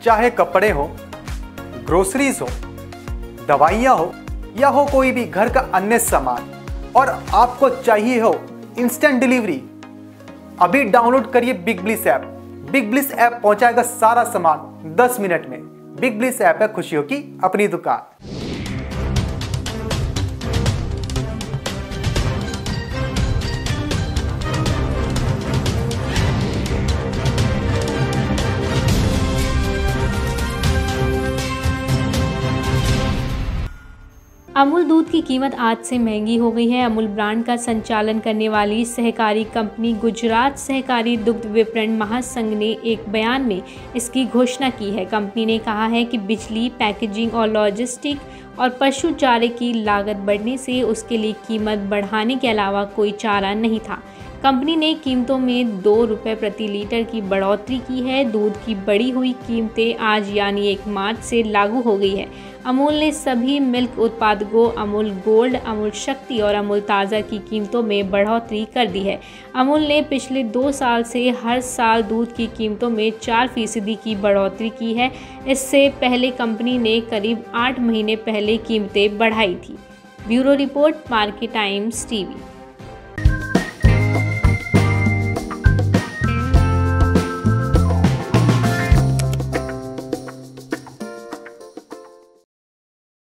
चाहे कपड़े हो, ग्रोसरीज हो, दवाइयाँ हो या हो कोई भी घर का अन्य सामान, और आपको चाहिए हो इंस्टेंट डिलीवरी, अभी डाउनलोड करिए Big Bliss app. Big Bliss app पहुंचाएगा सारा सामान 10 मिनट में। बिग ब्लिस ऐप है खुशियों की अपनी दुकान। अमूल दूध की कीमत आज से महंगी हो गई है। अमूल ब्रांड का संचालन करने वाली सहकारी कंपनी गुजरात सहकारी दुग्ध विपणन महासंघ ने एक बयान में इसकी घोषणा की है। कंपनी ने कहा है कि बिजली, पैकेजिंग और लॉजिस्टिक और पशु चारे की लागत बढ़ने से उसके लिए कीमत बढ़ाने के अलावा कोई चारा नहीं था। कंपनी ने कीमतों में 2 रुपये प्रति लीटर की बढ़ोतरी की है। दूध की बढ़ी हुई कीमतें आज यानी 1 मार्च से लागू हो गई है। अमूल ने सभी मिल्क उत्पादकों अमूल गोल्ड, अमूल शक्ति और अमूल ताज़ा की कीमतों में बढ़ोतरी कर दी है। अमूल ने पिछले 2 साल से हर साल दूध की कीमतों में 4% की बढ़ोतरी की है। इससे पहले कंपनी ने करीब 8 महीने पहले कीमतें बढ़ाई थी। Bureau report, Market Times TV.